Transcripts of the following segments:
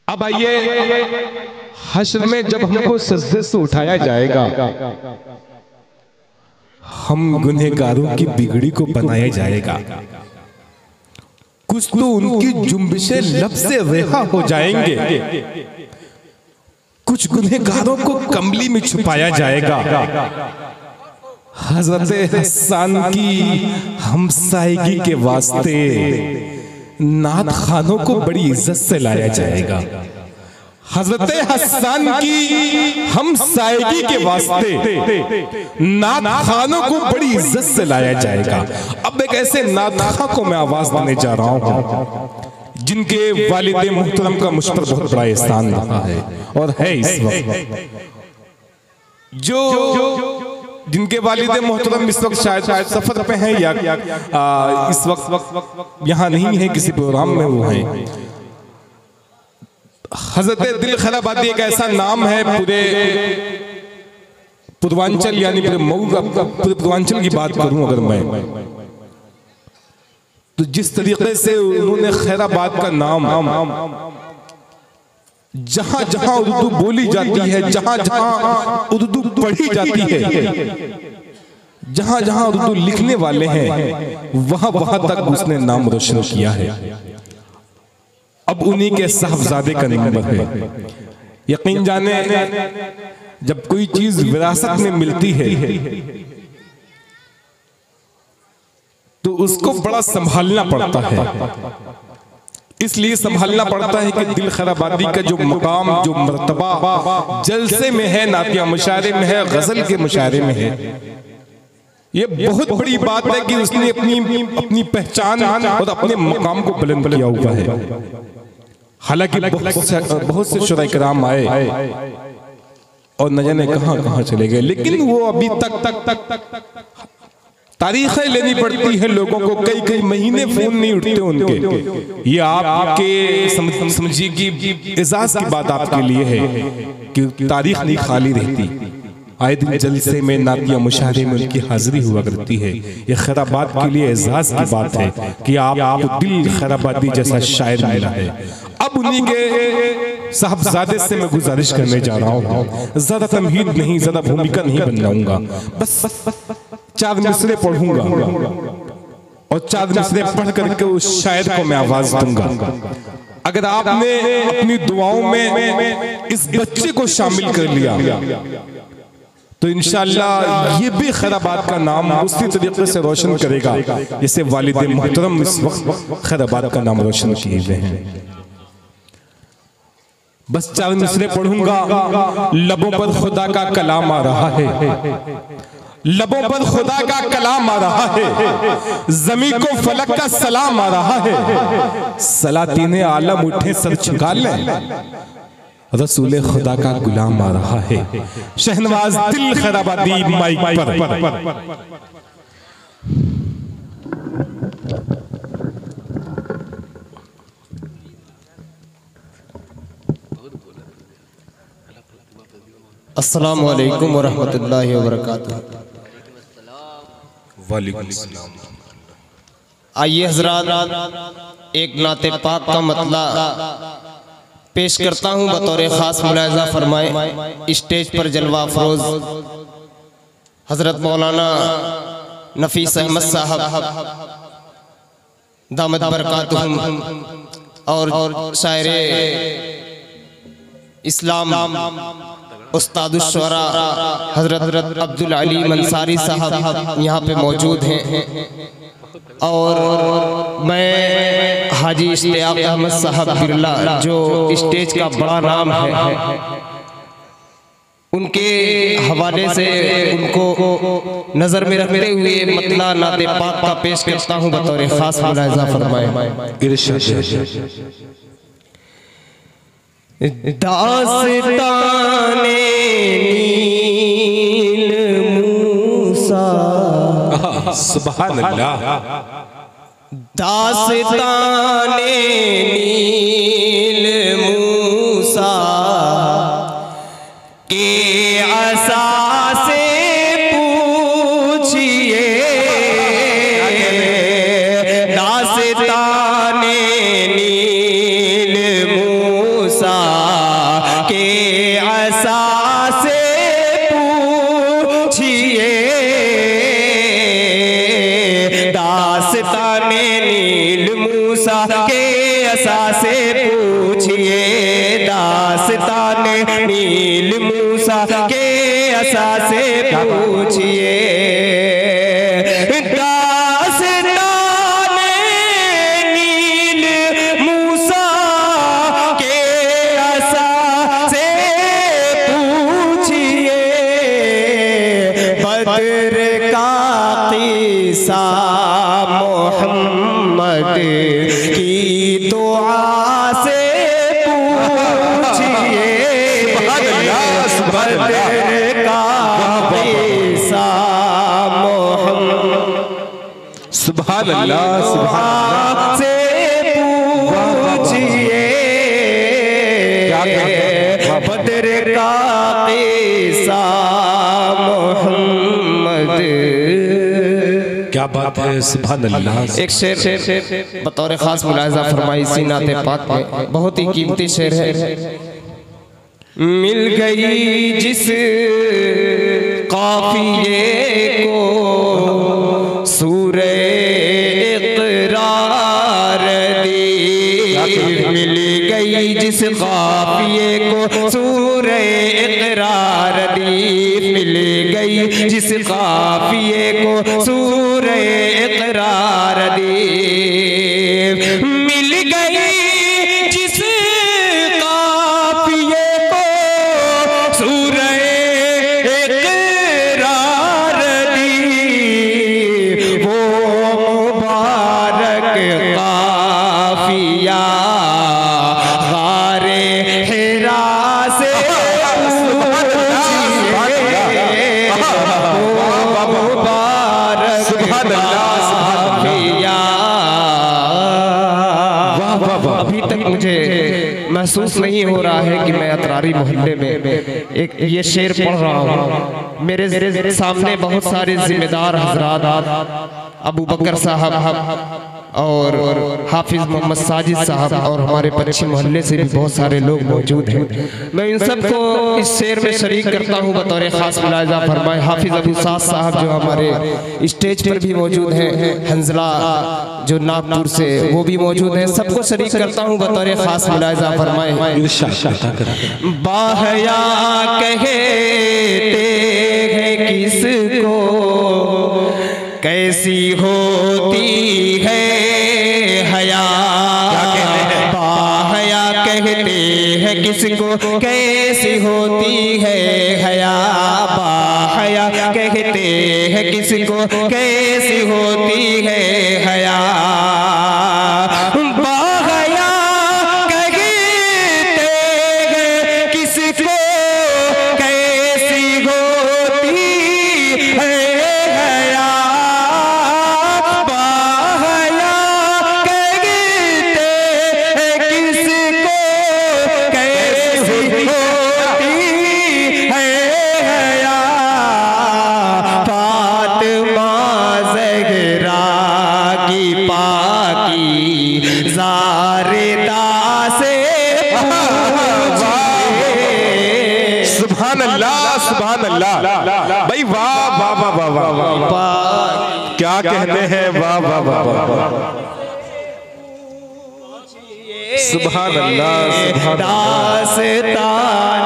अब आइए, हश्र में जब हमको सजदे से उठाया जाएगा, हम गुनहगारों की बिगड़ी को बनाया जाएगा। कुछ तो उनकी जुम्बिशें लब से रिहा हो जाएंगे, कुछ गुनहगारों को कमली में छुपाया जाएगा। हजरत हसन की हमसायगी के वास्ते नात खानों को बड़ी इज्जत से लाया जाएगा। हजरत हसन की हमसायगी के वास्ते नात खानों को बड़ी इज्जत से लाया जाएगा। अब एक ऐसे नात खां को मैं आवाज देने जा रहा हूं जिनके वालिद मुहतरम का मुझ पर बहुत बड़ा एहसान रहा है और है इस वक्त, जो जिनके वालिद मोहतरम इस वक्त शायद सफर पे हैं या इस वक्त यहाँ नहीं है, किसी प्रोग्राम में वो हैं। हजरत दिल खैराबादी एक ऐसा नाम है पूरे पूर्वांचल यानी पूरे मऊ का, पूरे पूर्वांचल की बात करूं अगर मैं, तो जिस तरीके से उन्होंने खैराबाद का नाम जहां जहां उर्दू बोली जाती है, जहां जहां उर्दू पढ़ी जाती है, जहां जहां उर्दू लिखने वाले हैं, वहां वहां तक उसने नाम रोशन किया है। अब उन्हीं के साहबजादे का नंबर है। यकीन जाने जब कोई चीज विरासत में मिलती है तो उसको बड़ा संभालना पड़ता है। इसलिए संभालना पड़ता है कि दिल खैराबादी का जो मकाम, जो मर्तबा जलसे में है, नातिया मुशायरे में है, गजल के मुशायरे में है, ये बहुत बड़ी बात है कि उसने अपनी पहचान और अपने मकाम को बुलंद किया हुआ है। हालांकि बहुत से शुरा किराम आए और न जाने कहां कहां चले गए, लेकिन वो अभी तक तारीखें लेनी पड़ती है लोगों को, कई कई महीने फोन नहीं उठते उनके। ये आपके समझिए कि एजाज की बात आपके लिए है कि तारीख नहीं खाली रहती। आए दिन जलसे में, नातिया मुशायरे में उनकी हाजिरी हुआ करती है। ये खैराबाद के लिए एजाज की बात है कि आपको दिल खैराबादी जैसा शायर मिला है। अब उन्हीं के साहबजादे से मैं गुजारिश करने जा रहा हूँ, ज्यादा तमहीद नहीं, ज्यादा भूमिका नहीं बन जाऊंगा, बस 4 मिसरे पढ़ूंगा और 4 मिसरे पढ़ करके उस शायर को मैं आवाज दूंगा। अगर आपने अपनी दुआओं में इस बच्चे को शामिल कर लिया तो इंशाअल्लाह ये भी खैराबाद का नाम उसी तरीके से रोशन करेगा जैसे वालिद मुहतरम इस वक्त खैराबाद का नाम रोशन किए हुए हैं। बस 4 मिसरे पढ़ूंगा। लबों पर खुदा का कलाम आ रहा है, लबों पर खुदा का कलाम आ रहा है, जमी को फलक का सलाम आ रहा है, सलातीने आलम उठे सर झुका लें, रसूले खुदा का गुलाम आ रहा है। शहनवाज दिल खैराबादी माइक पर। अस्सलामु अलैकुम वरहमतुल्लाहि वबरकातुहू। वालेकुम सलाम। आइए हजरात, एक नाते पाक का मतला पेश करता हूँ बतौर खास मुलाहिजा फरमाए। स्टेज पर जलवा अफरोज हजरत मौलाना नफीस अहमद साहब दामद बरकातुहुम और शायरे इस्लाम उस्ताद शुरा हजरत अब्दुल अली मंसारी साहब यहाँ पे मौजूद हैं और मैं हाजी इश्तियाक अहमद साहब बिरला जो स्टेज का बड़ा नाम है, उनके हवाले से उनको नजर में रखते हुए मतला नाते पाक का पेश करता हूँ बतौर खास मुलाहिजा फरमाए। दास्ताने नील मूसा, सुभान अल्लाह। दास्ताने नील मूसा के आसा से पूछिए, दास्ताने नील मूसा असा से पूछिए, दास्ताने नील मूसा के असा से पूछिए, दास्ताने नील मूसा के असा से पूछिए, बद्र का किस्सा मोहम्मद की दुआ से पूछिए, बद्र का किस्सा मोहम्मद सुभान अल्लाह, सुभान से पूछिए, बद्र का किस्सा मोहम्मद। क्या बात है, सुभान अल्लाह। एक शेर बतौर खास मुलाहिजा फरमाई इसी नाते पाक में, बहुत ही कीमती शेर है। मिल गई जिस काफिये को सूरे इक़रार दी, मिल गई जिस काफिये को सूरे इक़रार दी, मिल गई जिस काफिये को सूरे इक़रार दी, मिल गई जिस काफिये को सूरे इक़रार दी, वो मुबारक काफिया गारे हिरा से अभी तक मुझे महसूस नहीं हो रहा है कि मैं अतरारी मोहल्ले में एक ये शेर पढ़ रहा हूँ। मेरे सामने बहुत सारे जिम्मेदार हजरात, अबू बकर साहब और हाफिज मोहम्मद साजिद साहब और हमारे पश्चिम मोहल्ले से भी बहुत सारे लोग मौजूद हैं। मैं इन सबको इस शेर में शरीक करता हूँ बतौर खास मुलाहिजा फरमाए। हाफिज अबू साद साहब जो हमारे स्टेज पर भी मौजूद हैं, हंजला जो नागपुर से वो भी मौजूद हैं, सबको शरीक करता हूँ बतौर खास मुलाहिजा फरमाए। बाहया कहते हैं किसको, कैसी होती है हया, बाहया कहते हैं किसको, कैसी होती है हया, बाहया कहते हैं किसको, कैसी होती है हया, बाहया कहते हैं किसको, कैसी होती है हया, बाहया कहते हैं किसको, कैसी होती है हया, फातिमा ज़हरा की पाकी ज़ारिदा से सुभान अल्लाह, सुभान अल्लाह। भाई वाह वाह वाह वाह वाह वाह, क्या कहते हैं, वाह वाह वाह वाह, सुभान अल्लाह, सुभान दास्तान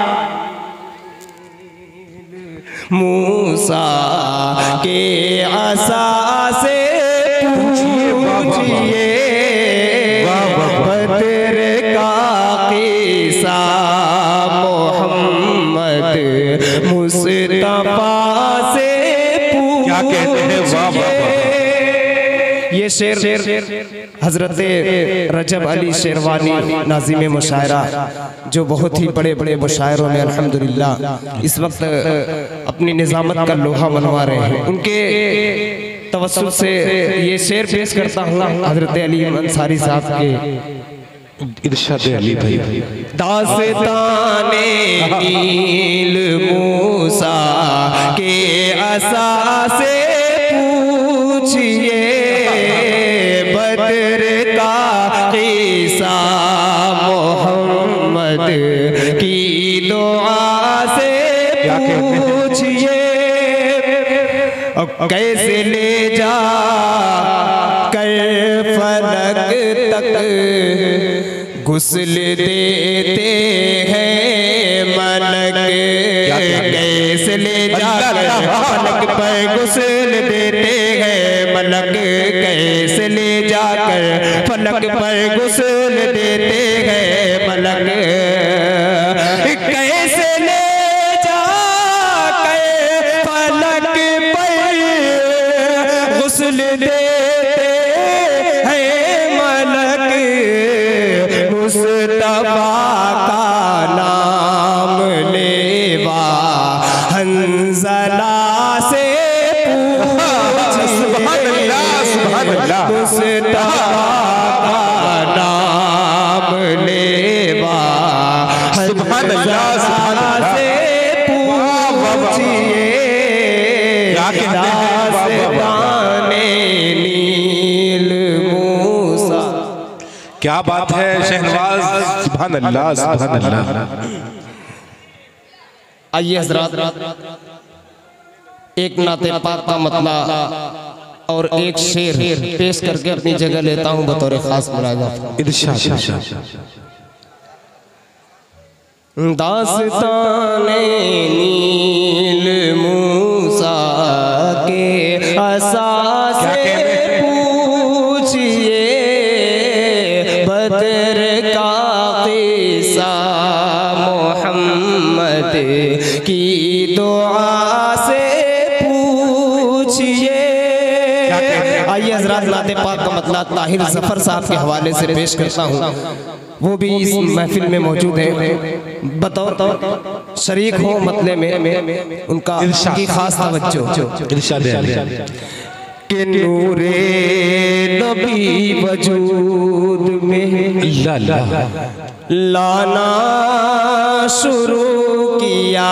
मूसा के असा से पूछिए, बद्र का किस्सा मोहम्मद मुस्तफा से क्या कहते हैं, वाह वाह वाह। ये शेर हजरत रजब अली शेरवानी नाज़िम मुशायरा जो बहुत ही बड़े बड़े मुशायरों में अल्हम्दुलिल्लाह इस वक्त अपनी निज़ामत का लोहा मनवा रहे हैं, उनके तवस्सुल से ये शेर पेश करता हूँ हजरत अली अंसारी साहब के इरशाद अली भाई। दास्ताने नील मूसा के असा से पूछिए, बद्र का किस्सा मोहम्मद की दुआ से पूछिए, कैसे ले जा कर फलक तक गुस्ल देते हैं मलक कैसे ले जाकर फलक पर गुस्ल देते हैं मलक कैसे ले जाकर फलक पर गुस्ल देते हैं मलक कैसे ले जाकर फलक पर गुस्ल देते हैं मलक मुस्तफा का नाम लेवा हंज़ला से मुस्तफा का नाम लेवा हंज़ला से पूछिए दास्ताने नील मूसा। क्या बात है शहनवाज, सुभान अल्लाह सुभान अल्लाह। आइए हज़रात, एक नाते पाक का मतला और एक शेर पेश करके अपनी जगह लेता हूँ बतौर खास मुलाज़ा। इरशाद दास्ताने नील मूसा के असासे पूछिए बदर का क़िस्सा मोहम्मद की दुआ से पूछिए। आइए हज़रात, नाते पाक का मतला ताहिर ज़फ़र साहब के हवाले से पेश करता हूँ। वो भी इस महफिल में मौजूद है, बतौर शरीक हो मतले में उनका की खास तवज्जो। कि नूरे नबी वजूद में लाना शुरू किया।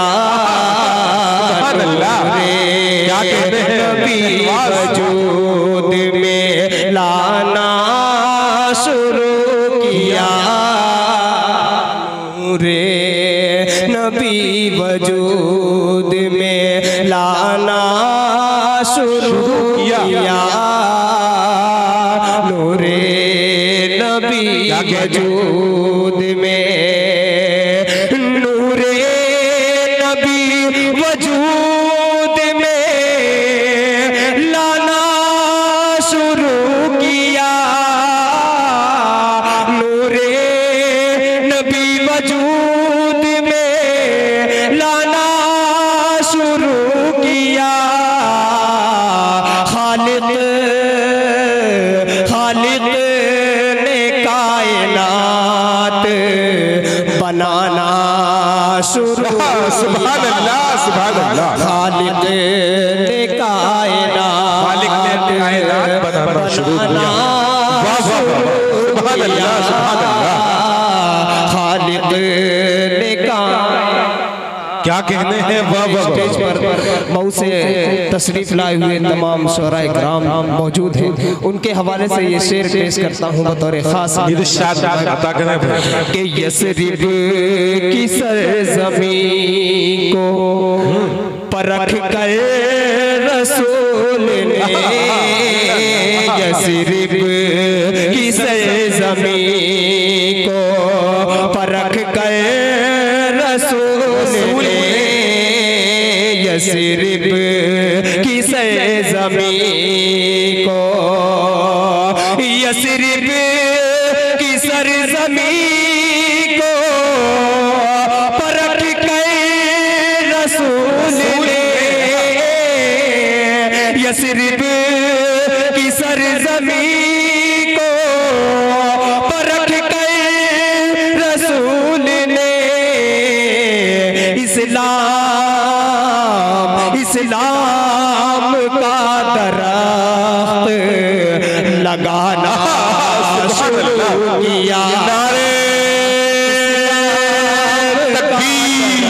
नबी वजूद में लाना शुरू किया। नूरे नबी वजूद में लाना शुरू किया। नूरे नबी वजूद में नूरे नबी वजूद में लाना शुरू किया। नूरे नबी वजूद में लाना शुरू किया। खालिक ने कायनात बनाना शुरू। सुभान अल्लाह सुभान अल्लाह। खालिक ने कायनात बनाना शुरू किया। सुभान अल्लाह सुभान अल्लाह। खालिक ने क्या कहने हैं, वाह वाह। स्टेज पर मऊ से तशरीफ लाए हुए तमाम शुअराए किराम मौजूद हैं, उनके हवाले से ये शेर पेश करता हूँ बतौर खास। इरशाद अता करें कि यसरिब की सरज़मीं को परख कर रसूल ने यसरिब की सरज़मीं को परख कर रसूल ने यसरिब की सरज़मीं को यसरिब की सरज़मीं को परख कर रसूल ने यसरिब की सरज़मीं को परख कर रसूल ने इस्लाम का दरख्त लगाना शुरू किया। नारे तकबीर,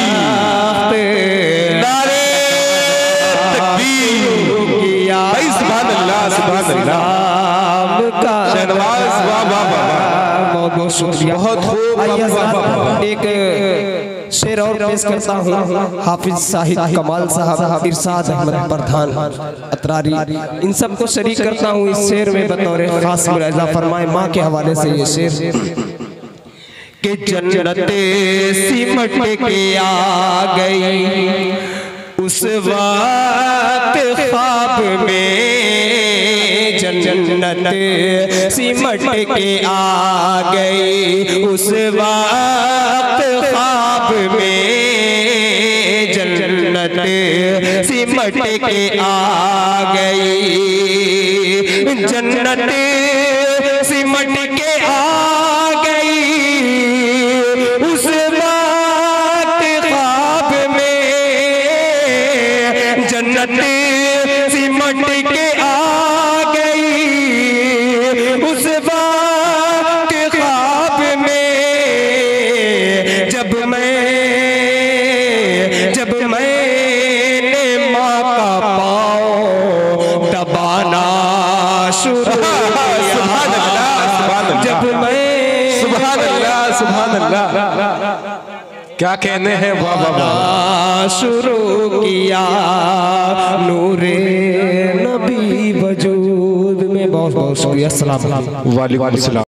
नारे तकबीर किया। सुभान अल्लाह सुभान अल्लाह। शहनवाज वाह वाह वाह। बहुत शुक्रिया, बहुत खूब। एक शेर और पेश करता हूँ, हाफिज साहिद कमाल साहब, इरशाद अहमद प्रधान अतरारी, इन सबको शरीक करता हूँ इस शेर में बतौर खास मुलाहिज़ा फरमाए। माँ के हवाले से ये शेर कि जन्नत सिमट के आ गई उस वक्त ख्वाब में, जन्नत सिमट के आ गई उस वक्त ख्वाब में, जन्नत सिमट के आ गई, जन्नत सिमट के आ गई उस वक्त ख्वाब में, जन्नत सिमट के आ गई उस वक्त ख्वाब में, जब मैंने माँ का पाँव दबाना शुरू क्या कहने हैं, वाह वाह वाह, शुरू किया नूरे नबी वजूद में। बहुत बहुत शुक्रिया। अस्सलाम वालेकुम। वालेकुम अस्सलाम।